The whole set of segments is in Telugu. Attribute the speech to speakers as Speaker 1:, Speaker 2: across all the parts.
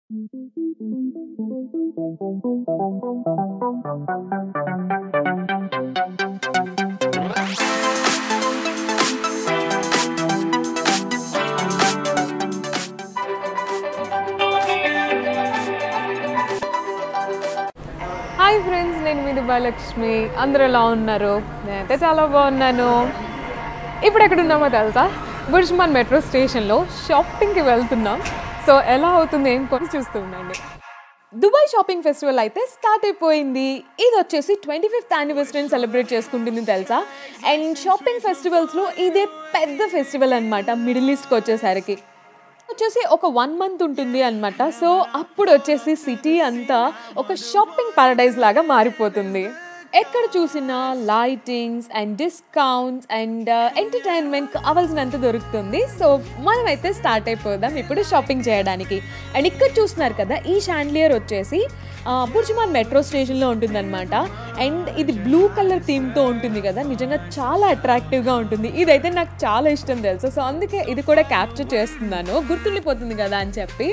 Speaker 1: హాయ్ ఫ్రెండ్స్, నేను మీ దుబాయిలక్ష్మి. అందరూ ఎలా ఉన్నారు? నేనైతే చాలా బాగున్నాను. ఇప్పుడు ఎక్కడున్నామో తెలుసా? బుర్జుమాన్ మెట్రో స్టేషన్లో షాపింగ్కి వెళ్తున్నాం. సో ఎలా అవుతుంది ఏం కొని చూస్తూ ఉండండి. దుబాయ్ షాపింగ్ ఫెస్టివల్ అయితే స్టార్ట్ అయిపోయింది. ఇది వచ్చేసి 25th యానివర్సరీని సెలబ్రేట్ చేసుకుంటుంది తెలుసా. అండ్ షాపింగ్ ఫెస్టివల్స్లో ఇదే పెద్ద ఫెస్టివల్ అనమాట. మిడిల్ ఈస్ట్కి వచ్చేసరికి ఒక 1 month ఉంటుంది అనమాట. సో అప్పుడు వచ్చేసి సిటీ అంతా ఒక షాపింగ్ పారడైజ్ లాగా మారిపోతుంది. ఎక్కడ చూసినా lightings and discounts and entertainment కావాల్సినంత దొరుకుతుంది. సో మనమైతే స్టార్ట్ అయిపోదాం ఇప్పుడు షాపింగ్ చేయడానికి. అండ్ ఇక్కడ చూస్తున్నారు కదా, ఈ షాండ్లియర్ వచ్చేసి బుర్జుమాన్ మెట్రో స్టేషన్లో ఉంటుందన్నమాట. అండ్ ఇది బ్లూ కలర్ థీమ్తో ఉంటుంది కదా, నిజంగా చాలా అట్రాక్టివ్గా ఉంటుంది. ఇదైతే నాకు చాలా ఇష్టం తెలుసు. సో అందుకే ఇది కూడా క్యాప్చర్ చేస్తున్నాను, గుర్తుండిపోతుంది కదా అని చెప్పి.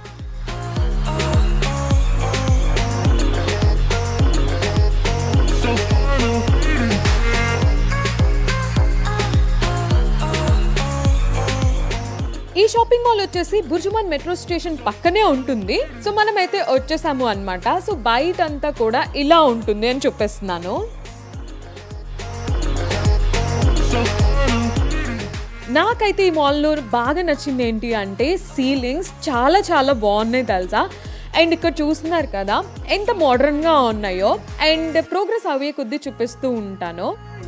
Speaker 1: ఈ షాపింగ్ మాల్ వచ్చేసి బుర్జుమాన్ మెట్రో స్టేషన్ పక్కనే ఉంటుంది. సో మనమైతే వచ్చేసాము అనమాట. సో బయట అంతా కూడా ఇలా ఉంటుంది అని చూపిస్తున్నాను. నాకైతే ఈ మాల్లో బాగా నచ్చింది ఏంటి అంటే సీలింగ్స్ చాలా చాలా బాగున్నాయి తెలుసా. అండ్ ఇక్కడ చూస్తున్నారు కదా ఎంత మోడర్న్గా ఉన్నాయో. అండ్ ప్రోగ్రెస్ అవే కొద్దీ చూపిస్తూ ఉంటాను.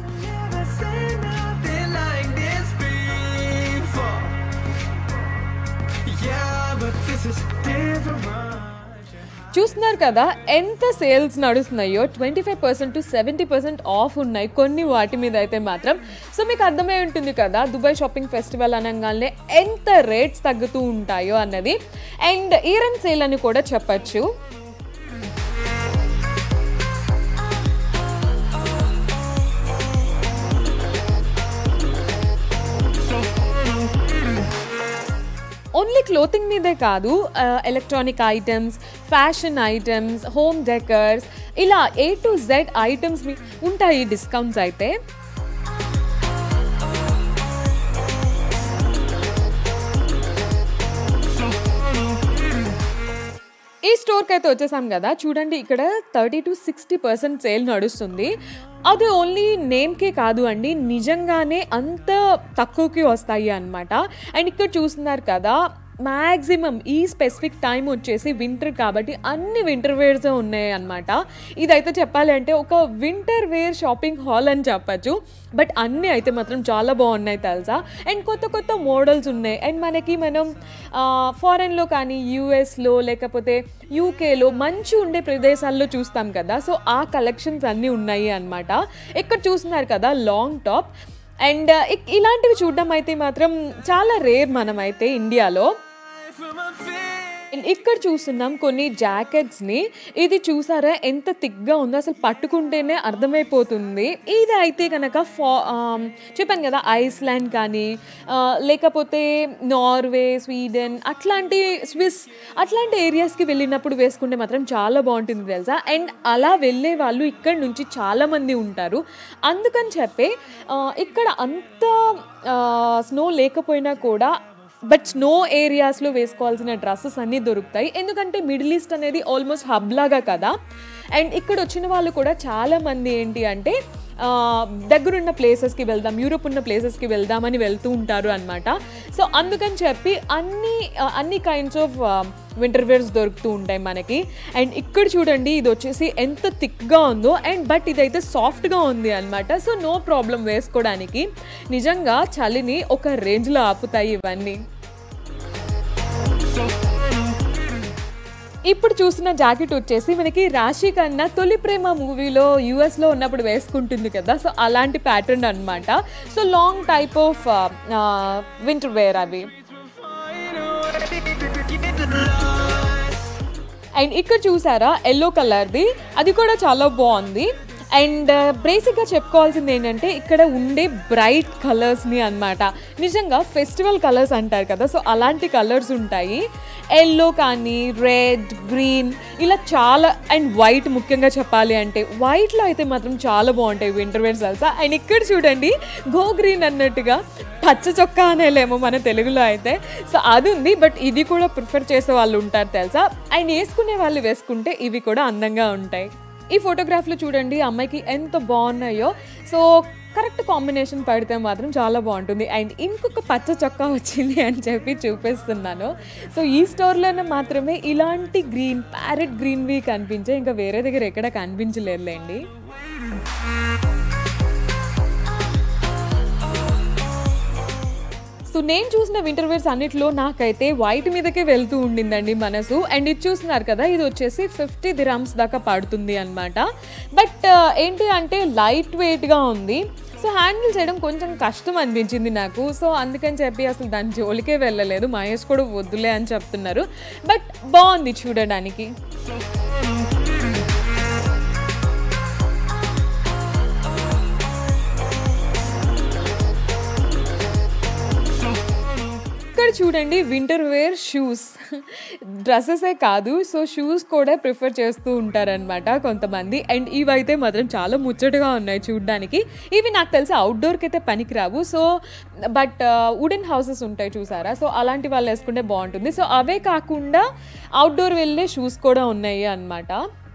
Speaker 1: చూస్తున్నారు కదా ఎంత సేల్స్ నడుస్తున్నాయో. 25% to 70% ఆఫ్ ఉన్నాయి కొన్ని వాటి మీద అయితే మాత్రం. సో మీకు అర్థమై ఉంటుంది కదా దుబాయ్ షాపింగ్ ఫెస్టివల్ అనగానే ఎంత రేట్స్ తగ్గుతూ ఉంటాయో అన్నది. అండ్ ఇయర్ అండ్ సేల్ అని కూడా చెప్పచ్చు. ఓన్లీ క్లోతింగ్ మీదే కాదు, electronic items, fashion items, home decors, ఇలా A to Z ఐటమ్స్ ఉంటాయి డిస్కౌంట్స్ అయితే. ఈ స్టోర్కి అయితే వచ్చేసాం కదా, చూడండి ఇక్కడ 30 to 60% సేల్ నడుస్తుంది. అది ఓన్లీ నేమ్కే కాదు అండి, నిజంగానే అంత తక్కువకి వస్తాయి అన్నమాట. అండ్ ఇక్కడ చూస్తున్నారు కదా మ్యాక్సిమం ఈ స్పెసిఫిక్ టైం వచ్చేసి వింటర్ కాబట్టి అన్ని వింటర్ వేర్స్ ఉన్నాయి అన్నమాట. ఇదైతే చెప్పాలంటే ఒక వింటర్ వేర్ షాపింగ్ హాల్ అని చెప్పచ్చు. బట్ అన్నీ అయితే మాత్రం చాలా బాగున్నాయి తెలుసా. అండ్ కొత్త కొత్త మోడల్స్ ఉన్నాయి. అండ్ మనం ఫారెన్లో కానీ యూఎస్లో లేకపోతే యూకేలో మంచి ఉండే ప్రదేశాల్లో చూస్తాం కదా. సో ఆ కలెక్షన్స్ అన్నీ ఉన్నాయి అన్నమాట. ఇక్కడ చూస్తున్నారు కదా లాంగ్ టాప్. అండ్ ఇలాంటివి చూడడం అయితే మాత్రం చాలా రేర్ మనమైతే ఇండియాలో. ఇక్కడ చూస్తున్నాం కొన్ని జాకెట్స్ని. ఇది చూసారా ఎంత థిక్గా ఉందో, అసలు పట్టుకుంటేనే అర్థమైపోతుంది. ఇది అయితే కనుక చెప్పాను కదా ఐస్లాండ్ కానీ లేకపోతే నార్వే, స్వీడన్ స్విస్ అట్లాంటి ఏరియాస్కి వెళ్ళినప్పుడు వేసుకుంటే మాత్రం చాలా బాగుంటుంది తెలుసా. అండ్ అలా వెళ్ళే వాళ్ళు ఇక్కడ నుంచి చాలామంది ఉంటారు. అందుకని చెప్పి ఇక్కడ అంత స్నో లేకపోయినా కూడా బట్ స్నో ఏరియాస్లో వేసుకోవాల్సిన డ్రెస్సెస్ అన్నీ దొరుకుతాయి. ఎందుకంటే మిడిల్ ఈస్ట్ అనేది ఆల్మోస్ట్ హబ్ లాగా కదా. అండ్ ఇక్కడ వచ్చిన వాళ్ళు కూడా చాలామంది ఏంటి అంటే దగ్గరున్న ప్లేసెస్కి వెళ్దాం, యూరోప్ ఉన్న ప్లేసెస్కి వెళ్దామని వెళ్తూ ఉంటారు అనమాట. సో అందుకని చెప్పి అన్ని కైండ్స్ ఆఫ్ వింటర్ వేర్స్ దొరుకుతూ ఉంటాయి మనకి. అండ్ ఇక్కడ చూడండి ఇది వచ్చేసి ఎంత థిక్గా ఉందో. అండ్ బట్ ఇదైతే సాఫ్ట్గా ఉంది అనమాట. సో నో ప్రాబ్లం వేసుకోవడానికి. నిజంగా చలిని ఒక రేంజ్లో ఆపుతాయి ఇవన్నీ. ఇప్పుడు చూసిన జాకెట్ వచ్చేసి మనకి రాశి కన్నా తొలి ప్రేమ మూవీలో యూఎస్లో ఉన్నప్పుడు వేసుకుంటుంది కదా. సో అలాంటి ప్యాటర్న్ అనమాట. So long type of winter wear అవి. అండ్ ఇక్కడ చూసారా ఎల్లో కలర్ది, అది కూడా చాలా బాగుంది. అండ్ బేసిక్గా చెప్పుకోవాల్సింది ఏంటంటే ఇక్కడ ఉండే బ్రైట్ కలర్స్ని అన్నమాట. నిజంగా ఫెస్టివల్ కలర్స్ అంటారు కదా, సో అలాంటి కలర్స్ ఉంటాయి. ఎల్లో కానీ రెడ్, గ్రీన్ ఇలా చాలా, అండ్ వైట్ ముఖ్యంగా చెప్పాలి అంటే వైట్లో అయితే మాత్రం చాలా బాగుంటాయి వింటర్ వేర్ తెలుసా. అండ్ ఇక్కడ చూడండి గో గ్రీన్ అన్నట్టుగా పచ్చ చొక్కా అనేలేమో మన తెలుగులో అయితే. సో అది ఉంది, బట్ ఇది కూడా ప్రిఫర్ చేసే వాళ్ళు ఉంటారు తెలుసా. అండ్ వేసుకునే వాళ్ళు వేసుకుంటే ఇవి కూడా అందంగా ఉంటాయి. ఈ ఫోటోగ్రాఫ్లో చూడండి అమ్మాయికి ఎంత బాగున్నాయో. సో కరెక్ట్ కాంబినేషన్ పడితే మాత్రం చాలా బాగుంటుంది. అండ్ ఇంకొక పచ్చ చొక్కా వచ్చింది అని చెప్పి చూపిస్తున్నాను. సో ఈ స్టోర్లోనే మాత్రమే ఇలాంటి గ్రీన్, ప్యారెట్ గ్రీన్వి కనిపించే, ఇంకా వేరే దగ్గర ఎక్కడ కనిపించలేదులేండి. సో నేను చూసిన వింటర్ వేర్స్ అన్నిట్లో నాకైతే వైట్ మీదకే వెళ్తూ ఉండిందండి మనసు. అండ్ ఇది చూస్తున్నారు కదా, ఇది వచ్చేసి 50 dirhams దాకా పడుతుంది అనమాట. బట్ ఏంటి అంటే లైట్ వెయిట్గా ఉంది. సో హ్యాండిల్ చేయడం కొంచెం కష్టం అనిపించింది నాకు. సో అందుకని చెప్పి అసలు దాని జోలికే వెళ్ళలేదు. మహేష్ కూడా వద్దులే అని చెప్తున్నారు. బట్ బాగుంది చూడడానికి. ఇక్కడ చూడండి వింటర్ వేర్ షూస్, డ్రెస్సెసే కాదు, సో షూస్ కూడా ప్రిఫర్ చేస్తూ ఉంటారనమాట కొంతమంది. అండ్ ఇవైతే మాత్రం చాలా ముచ్చటగా ఉన్నాయి చూడడానికి. ఇవి నాకు తెలిసి అవుట్డోర్కి అయితే పనికిరావు. సో బట్ వుడెన్ హౌసెస్ ఉంటాయి చూసారా, సో అలాంటి వాళ్ళు వేసుకుంటే బాగుంటుంది. సో అవే కాకుండా అవుట్డోర్ వెళ్ళే షూస్ కూడా ఉన్నాయి అన్నమాట.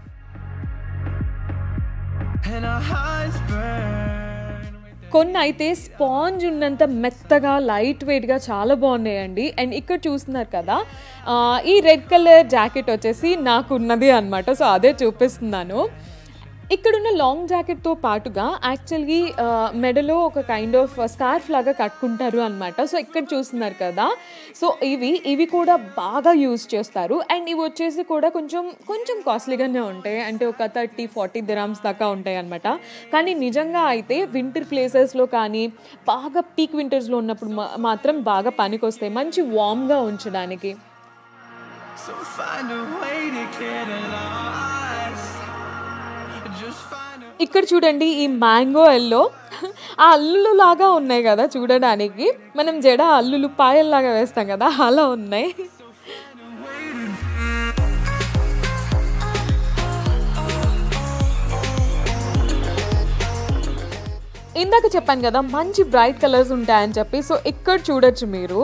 Speaker 1: కొన్ని అయితే స్పాంజ్ ఉన్నంత మెత్తగా లైట్ వెయిట్గా చాలా బాగున్నాయండి. అండ్ ఇక్కడ చూస్తున్నారు కదా, ఈ రెడ్ కలర్ జాకెట్ వచ్చేసి నాకు ఉన్నది అనమాట. సో అదే చూపిస్తున్నాను. ఇక్కడున్న లాంగ్ జాకెట్తో పాటుగా యాక్చువల్లీ మెడలో ఒక కైండ్ ఆఫ్ స్కార్ఫ్ లాగా కట్టుకుంటారు అనమాట. సో ఇక్కడ చూస్తున్నారు కదా, సో ఇవి కూడా బాగా యూజ్ చేస్తారు. అండ్ ఇవి వచ్చేసి కూడా కొంచెం కాస్ట్లీగానే ఉంటాయి, అంటే ఒక 30-40 dirhams దాకా ఉంటాయి అనమాట. కానీ నిజంగా అయితే వింటర్ ప్లేసెస్లో కానీ బాగా పీక్ వింటర్స్లో ఉన్నప్పుడు మాత్రం బాగా పనికొస్తాయి, మంచి వామ్గా ఉంచడానికి. ఇక్కడ చూడండి ఈ మ్యాంగో ఎల్లో ఆ అల్లులు లాగా ఉన్నాయి కదా చూడడానికి. మనం జడ అల్లులు పాయల్లాగా వేస్తాం కదా, అలా ఉన్నాయి. ఇందాక చెప్పాను కదా మంచి బ్రైట్ కలర్స్ ఉంటాయని చెప్పి. సో ఇక్కడ చూడొచ్చు మీరు.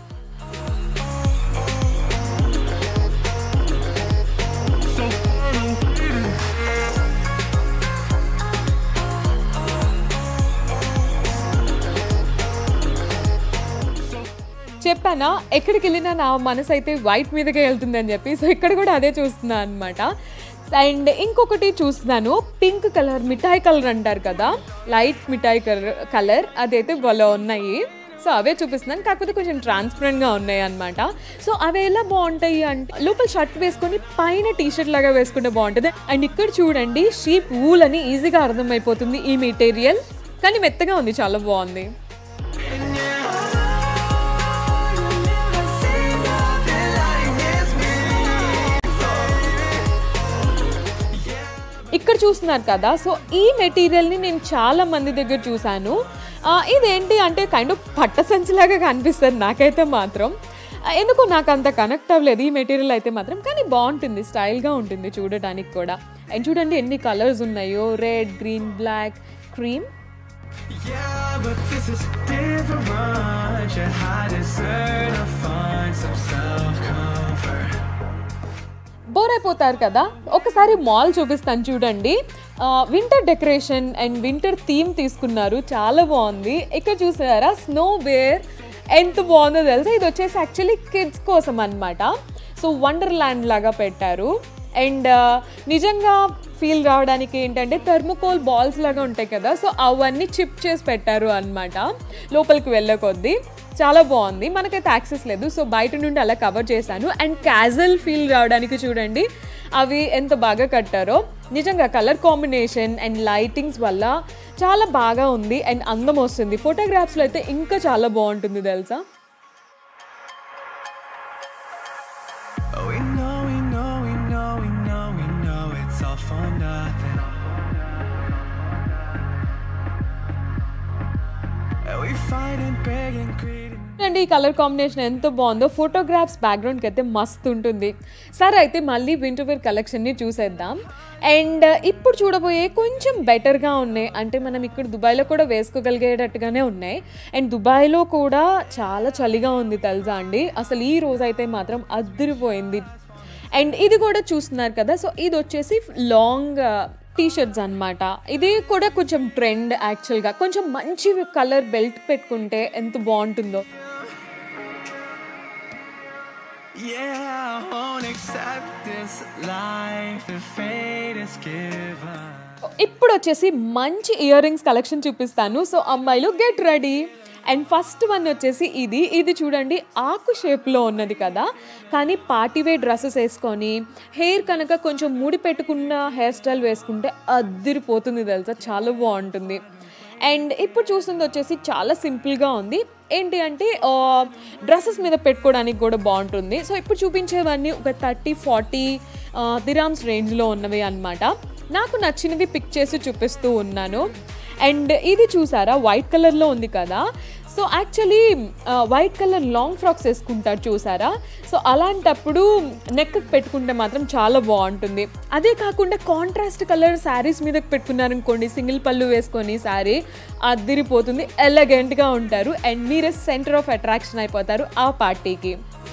Speaker 1: చెప్పానా ఎక్కడికి వెళ్ళినా నా మనసు అయితే వైట్ మీదకే వెళ్తుందని చెప్పి. సో ఇక్కడ కూడా అదే చూస్తున్నాను అనమాట. అండ్ ఇంకొకటి చూస్తున్నాను పింక్ కలర్, మిఠాయి కలర్ అంటారు కదా, లైట్ మిఠాయి కలర్ అదైతే భలే ఉన్నాయి. సో అవే చూపిస్తున్నాను, కాకపోతే కొంచెం ట్రాన్స్పరెంట్గా ఉన్నాయి అనమాట. సో అవి ఎలా బాగుంటాయి అంటే లోపల షర్ట్ వేసుకొని పైన టీషర్ట్ లాగా వేసుకుంటే బాగుంటుంది. అండ్ ఇక్కడ చూడండి షీప్ వూల్ అని ఈజీగా అర్థమైపోతుంది ఈ మెటీరియల్, కానీ మెత్తగా ఉంది, చాలా బాగుంది. ఇక్కడ చూస్తున్నారు కదా, సో ఈ మెటీరియల్ని నేను చాలా మంది దగ్గర చూశాను. ఇదేంటి అంటే కైండ్ ఆఫ్ పట్ట సంచిలాగా కనిపిస్తుంది నాకైతే మాత్రం. ఎందుకో నాకు అంత కనెక్ట్ అవ్వలేదు ఈ మెటీరియల్ అయితే మాత్రం, కానీ బాగుంటుంది, స్టైల్గా ఉంటుంది చూడటానికి కూడా. అండ్ చూడండి ఎన్ని కలర్స్ ఉన్నాయో, red, green, black, cream. Bore అయిపోతారు కదా, ఒకసారి మాల్ చూపిస్తాను చూడండి. Winter decoration and winter theme తీసుకున్నారు, చాలా బాగుంది. ఇక్కడ చూసారా స్నో బేర్ ఎంత బాగుందో తెలుసా. ఇది వచ్చేసి యాక్చువల్లీ కిడ్స్ కోసం అనమాట. సో వండర్ ల్యాండ్ లాగా పెట్టారు. అండ్ నిజంగా ఫీల్ రావడానికి ఏంటంటే థర్మోకోల్ బాల్స్ లాగా ఉంటాయి కదా, సో అవన్నీ చిప్ చేసి పెట్టారు అనమాట లోపలికి వెళ్ళే కొద్దీ. చాలా బాగుంది, మనకైతే యాక్సెస్ లేదు, సో బయట నుండి అలా కవర్ చేశాను. అండ్ క్యాజువల్ ఫీల్ రావడానికి చూడండి అవి ఎంత బాగా కట్టారో. నిజంగా కలర్ కాంబినేషన్ అండ్ లైటింగ్స్ వల్ల చాలా బాగా ఉంది అండ్ అందం వస్తుంది. ఫోటోగ్రాఫ్స్లో అయితే ఇంకా చాలా బాగుంటుంది తెలుసా. We fight and beg and greed and అండి ఈ కలర్ కాంబినేషన్ ఎంత బాగుందో, ఫోటోగ్రాఫ్స్ బ్యాక్గ్రౌండ్కి అయితే మస్తు ఉంటుంది. సరే అయితే మళ్ళీ వింటర్ వేర్ కలెక్షన్ని చూసేద్దాం. అండ్ ఇప్పుడు చూడబోయే కొంచెం బెటర్గా ఉన్నాయి, అంటే మనం ఇక్కడ దుబాయ్లో కూడా వేసుకోగలిగేటట్టుగానే ఉన్నాయి. అండ్ దుబాయ్లో కూడా చాలా చలిగా ఉంది తెలుసా అండి, అసలు ఈ రోజు అయితే మాత్రం అదిరిపోయింది. అండ్ ఇది కూడా చూస్తున్నారు కదా, సో ఇది వచ్చేసి లాంగ్ టీషర్ట్స్ అనమాట. ఇది కూడా కొంచెం ట్రెండ్ యాక్చువల్గా, కొంచెం మంచి కలర్ బెల్ట్ పెట్టుకుంటే ఎంత బాగుంటుందో. ఇప్పుడు వచ్చేసి మంచి ఇయర్ రింగ్స్ కలెక్షన్ చూపిస్తాను. సో అమ్మాయిలు get ready. And first one వచ్చేసి ఇది చూడండి, ఆకు షేప్లో ఉన్నది కదా, కానీ పార్టీవేర్ డ్రెస్సెస్ వేసుకొని హెయిర్ కనుక కొంచెం ముడి పెట్టుకున్న హెయిర్ స్టైల్ వేసుకుంటే అదిరిపోతుంది తెలుసా, చాలా బాగుంటుంది. అండ్ ఇప్పుడు చూస్తుంది వచ్చేసి చాలా సింపుల్గా ఉంది, ఏంటి అంటే డ్రెస్సెస్ మీద పెట్టుకోవడానికి కూడా బాగుంటుంది. సో ఇప్పుడు చూపించేవన్నీ ఒక 30-40 దిరామ్స్ రేంజ్లో ఉన్నవి అనమాట. నాకు నచ్చినవి పిక్ చేసి చూపిస్తూ ఉన్నాను. అండ్ ఇది చూసారా, వైట్ కలర్లో ఉంది కదా, so actually white colour long frocks వేసుకుంటారు చూసారా, సో అలాంటప్పుడు నెక్ పెట్టుకుంటే మాత్రం చాలా బాగుంటుంది. అదే కాకుండా కాంట్రాస్ట్ కలర్ శారీస్ మీదకి పెట్టుకున్నారనుకోండి, సింగిల్ పళ్ళు వేసుకొని శారీ అదిరిపోతుంది, ఎలగెంట్గా ఉంటారు. అండ్ మీరే సెంటర్ ఆఫ్ అట్రాక్షన్ అయిపోతారు ఆ పార్టీకి.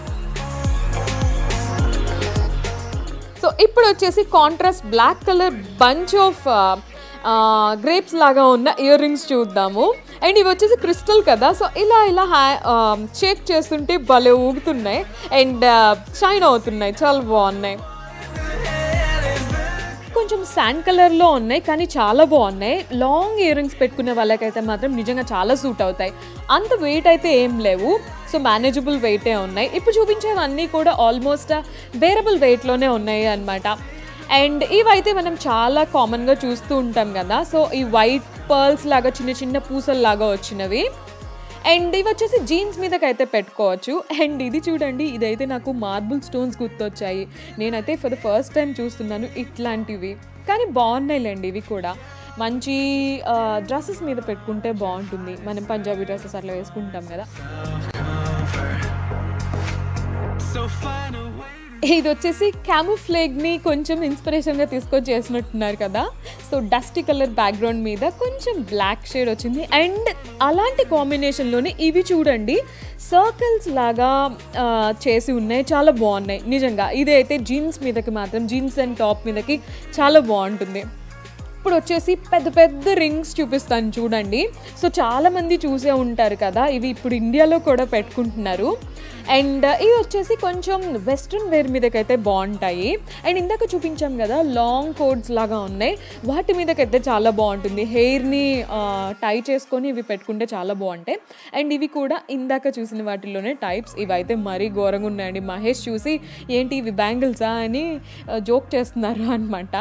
Speaker 1: సో ఇప్పుడు వచ్చేసి contrast black colour bunch of grapes లాగా ఉన్న ఇయర్ రింగ్స్ చూద్దాము. అండ్ ఇవి వచ్చేసి క్రిస్టల్ కదా, సో ఇలా షేక్ చేస్తుంటే భలే ఊగుతున్నాయి అండ్ షైన్ అవుతున్నాయి, చాలా బాగున్నాయి. కొంచెం శాండ్ కలర్లో ఉన్నాయి కానీ చాలా బాగున్నాయి. లాంగ్ ఇయర్ రింగ్స్ పెట్టుకునే వాళ్ళకైతే మాత్రం నిజంగా చాలా సూట్ అవుతాయి. అంత వెయిట్ అయితే ఏం లేవు, సో మేనేజబుల్ వెయిటే ఉన్నాయి. ఇప్పుడు చూపించేవన్నీ కూడా ఆల్మోస్ట్ బేరబుల్ వెయిట్లోనే ఉన్నాయి అన్నమాట. అండ్ ఇవైతే మనం చాలా కామన్గా చూస్తూ ఉంటాం కదా, సో ఈ వైట్ పర్ల్స్ లాగా చిన్న చిన్న పూసల్లాగా వచ్చినవి. అండ్ ఇవి వచ్చేసి జీన్స్ మీదకైతే పెట్టుకోవచ్చు. అండ్ ఇది చూడండి, ఇదైతే నాకు మార్బుల్ స్టోన్స్ గుర్తొచ్చాయి. నేనైతే ఫర్ ద ఫస్ట్ టైం చూస్తున్నాను ఇట్లాంటివి, కానీ బాగున్నాయిలేండి. ఇవి కూడా మంచి డ్రెస్సెస్ మీద పెట్టుకుంటే బాగుంటుంది, మనం పంజాబీ డ్రెస్సెస్ అట్లా వేసుకుంటాం కదా. ఇది వచ్చేసి క్యామోఫ్లేగ్ని కొంచెం ఇన్స్పిరేషన్గా తీసుకొని చేసినట్టున్నారు కదా, సో డస్టీ కలర్ బ్యాక్గ్రౌండ్ మీద కొంచెం బ్లాక్ షేడ్ వచ్చింది. అండ్ అలాంటి కాంబినేషన్లోనే ఇవి చూడండి, సర్కిల్స్ లాగా చేసి ఉన్నాయి, చాలా బాగున్నాయి నిజంగా. ఇదైతే జీన్స్ మీదకి మాత్రం, జీన్స్ అండ్ టాప్ మీదకి చాలా బాగుంటుంది. ఇప్పుడు వచ్చేసి పెద్ద పెద్ద రింగ్స్ చూపిస్తాను చూడండి. సో చాలామంది చూసే ఉంటారు కదా, ఇవి ఇప్పుడు ఇండియాలో కూడా పెట్టుకుంటున్నారు. అండ్ ఇవి వచ్చేసి కొంచెం వెస్ట్రన్ వేర్ మీదకైతే బాగుంటాయి. అండ్ ఇందాక చూపించాం కదా లాంగ్ కోట్స్ లాగా ఉన్నాయి, వాటి మీదకైతే చాలా బాగుంటుంది. హెయిర్ని టై చేసుకొని ఇవి పెట్టుకుంటే చాలా బాగుంటాయి. అండ్ ఇవి కూడా ఇందాక చూసిన వాటిల్లోనే టైప్స్. ఇవైతే మరీ ఘోరంగా ఉన్నాయండి. మహేష్ చూసి ఏంటి ఇవి బ్యాంగిల్సా అని జోక్ చేస్తున్నారు అనమాట.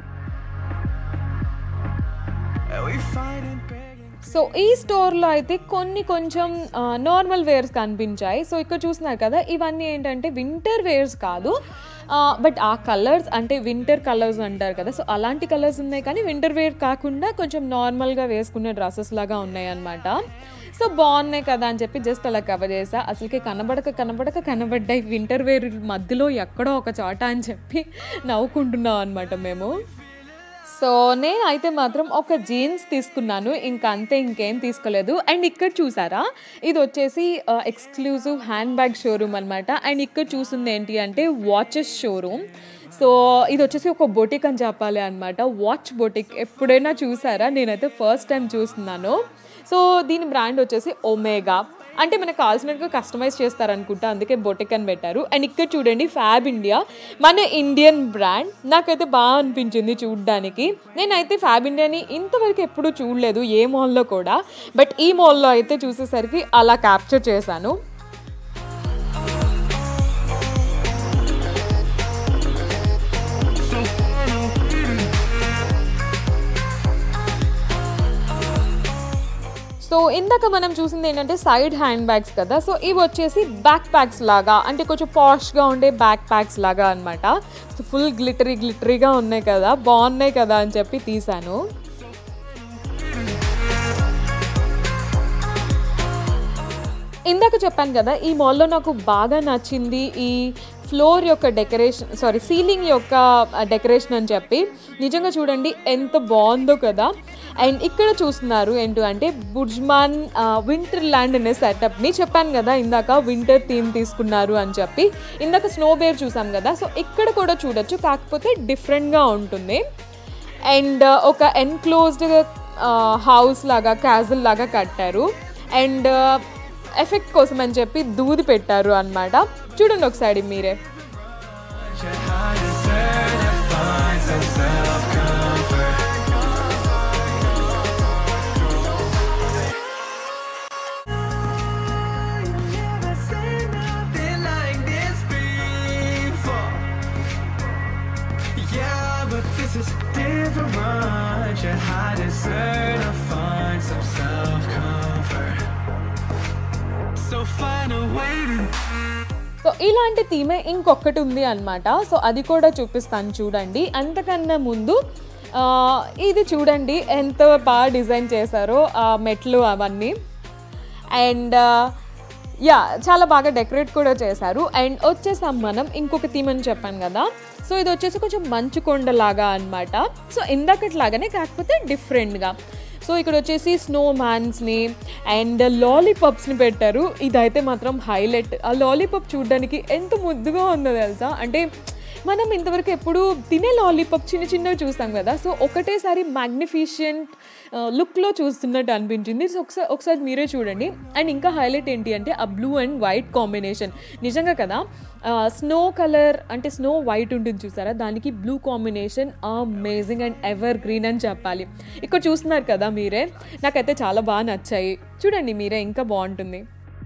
Speaker 1: సో ఈ స్టోర్లో అయితే కొంచెం నార్మల్ వేర్స్ కనిపించాయి. సో ఇక్కడ చూస్తున్నారు కదా, ఇవన్నీ ఏంటంటే వింటర్ వేర్స్ కాదు, బట్ ఆ కలర్స్ అంటే వింటర్ కలర్స్ అంటారు కదా, సో అలాంటి కలర్స్ ఉన్నాయి, కానీ వింటర్ వేర్ కాకుండా కొంచెం నార్మల్గా వేసుకునే డ్రెస్సెస్ లాగా ఉన్నాయి అన్నమాట. సో బాగున్నాయి కదా అని చెప్పి జస్ట్ అలా కవర్ చేసా. అసలుకి కనబడ్డాయి వింటర్ వేర్ మధ్యలో ఎక్కడో ఒక చోట అని చెప్పి నవ్వుకుంటున్నాం అనమాట మేము. సో నేనైతే మాత్రం ఒక జీన్స్ తీసుకున్నాను, ఇంకేం తీసుకోలేదు. అండ్ ఇక్కడ చూసారా, ఇది వచ్చేసి ఎక్స్క్లూజివ్ హ్యాండ్ బ్యాగ్ షోరూమ్ అనమాట. అండ్ ఇక్కడ చూసింది ఏంటి అంటే వాచెస్ షోరూమ్. సో ఇది వచ్చేసి ఒక బొటిక్ అని చెప్పాలి అనమాట, వాచ్ బొటిక్. ఎప్పుడైనా చూసారా? నేనైతే ఫస్ట్ టైం చూస్తున్నాను. సో దీని బ్రాండ్ వచ్చేసి ఒమేగా, అంటే మనకు కావాల్సినట్టుగా కస్టమైజ్ చేస్తారనుకుంటా, అందుకే బొటిక్ అని పెట్టారు. అండ్ ఇక్కడ చూడండి, ఫ్యాబ్ ఇండియా, మన ఇండియన్ బ్రాండ్. నాకైతే బాగా అనిపించింది చూడడానికి. నేనైతే ఫ్యాబ్ ఇండియాని ఇంతవరకు ఎప్పుడూ చూడలేదు ఏ మాల్లో కూడా, బట్ ఈ మాల్లో అయితే చూసేసరికి అలా క్యాప్చర్ చేశాను. సో ఇందాక మనం చూసింది ఏంటంటే సైడ్ హ్యాండ్ బ్యాగ్స్ కదా, సో ఇవి వచ్చేసి బ్యాక్ ప్యాక్స్ లాగా, అంటే కొంచెం పాష్గా ఉండే బ్యాక్ ప్యాక్స్ లాగా అనమాట. సో ఫుల్ గ్లిటరీగా ఉన్నాయి కదా, బాగున్నాయి కదా అని చెప్పి తీసాను. ఇందాక చెప్పాను కదా, ఈ మాల్లో నాకు బాగా నచ్చింది ఈ ఫ్లోర్ యొక్క డెకరేషన్, సీలింగ్ యొక్క డెకరేషన్ అని చెప్పి. నిజంగా చూడండి ఎంత బాగుందో కదా. అండ్ ఇక్కడ చూస్తున్నారు ఏంటంటే బుర్జుమాన్ వింటర్ ల్యాండ్ అనే సెటప్ని చెప్పాను కదా ఇందాక, వింటర్ థీమ్ తీసుకున్నారు అని చెప్పి. ఇందాక స్నో బేర్ చూసాం కదా, సో ఇక్కడ కూడా చూడొచ్చు, కాకపోతే డిఫరెంట్గా ఉంటుంది. అండ్ ఒక ఎన్క్లోజ్డ్ హౌస్ లాగా, క్యాజిల్ లాగా కట్టారు. అండ్ ఎఫెక్ట్ కోసం అని చెప్పి దూది పెట్టారు అన్నమాట. చూడండి ఒకసారి మీరే. సో ఇలాంటి థీమే ఇంకొకటి ఉంది అన్నమాట. సో అది కూడా చూపిస్తాను చూడండి. అంతకన్నా ముందు ఇది చూడండి ఎంత బాగా డిజైన్ చేశారో ఆ మెట్లు అవన్నీ. అండ్ చాలా బాగా డెకరేట్ కూడా చేశారు. అండ్ వచ్చేసాం మనం ఇంకొక థీమ్ అని చెప్పాను కదా, సో ఇది వచ్చేసి కొంచెం మంచు కొండలాగా అనమాట. సో ఇందాకట్లాగానే కాకపోతే డిఫరెంట్గా. సో ఇక్కడ వచ్చేసి స్నో మ్యాన్స్ని అండ్ లాలీపాప్స్ని పెట్టారు. ఇదైతే మాత్రం హైలైట్. ఆ లాలీపాప్ చూడడానికి ఎంత ముద్దుగా ఉందో తెలుసా. అంటే మనం ఇంతవరకు ఎప్పుడు తినే లాలీపాప్ చిన్న చిన్నవి చూస్తాం కదా, సో ఒకటేసారి మ్యాగ్నిఫిషియంట్ లుక్లో చూస్తున్నట్టు అనిపించింది. సో ఒకసారి మీరే చూడండి. అండ్ ఇంకా హైలైట్ ఏంటి అంటే ఆ బ్లూ అండ్ వైట్ కాంబినేషన్. నిజంగా కదా, స్నో కలర్ అంటే స్నో వైట్ ఉంటుంది చూసారా, దానికి blue combination amazing and evergreen అని చెప్పాలి. ఇక్కడ చూస్తున్నారు కదా మీరే, నాకైతే చాలా బాగా నచ్చాయి. చూడండి మీరే, ఇంకా బాగుంటుంది.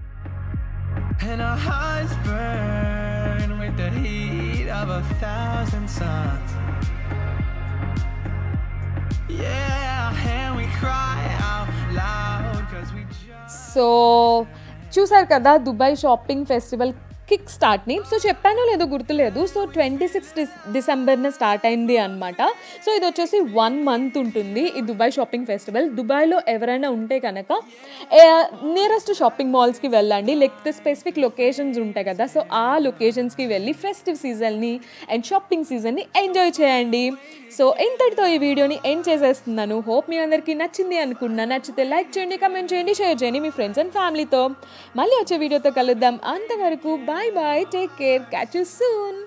Speaker 1: సో చూసారు కదా దుబాయ్ షాపింగ్ ఫెస్టివల్ కిక్ స్టార్ట్ని. సో చెప్పానో లేదో గుర్తులేదు. సో 26 డిసెంబర్న స్టార్ట్ అయింది అనమాట. సో ఇది వచ్చేసి 1 month ఉంటుంది ఈ దుబాయ్ షాపింగ్ ఫెస్టివల్. దుబాయ్లో ఎవరైనా ఉంటే కనుక నియరెస్ట్ షాపింగ్ మాల్స్కి వెళ్ళండి, లేకపోతే స్పెసిఫిక్ లొకేషన్స్ ఉంటాయి కదా, సో ఆ లొకేషన్స్కి వెళ్ళి ఫెస్టివ్ సీజన్ని అండ్ షాపింగ్ సీజన్ని ఎంజాయ్ చేయండి. సో ఇంతటితో ఈ వీడియోని ఎండ్ చేసేస్తున్నాను. హోప్ మీ అందరికీ నచ్చింది అనుకున్నా. నచ్చితే లైక్ చేయండి, కమెంట్ చేయండి, షేర్ చేయండి మీ ఫ్రెండ్స్ అండ్ ఫ్యామిలీతో. మళ్ళీ వచ్చే వీడియోతో కలుద్దాం. అంతవరకు bye bye, take care, catch you soon.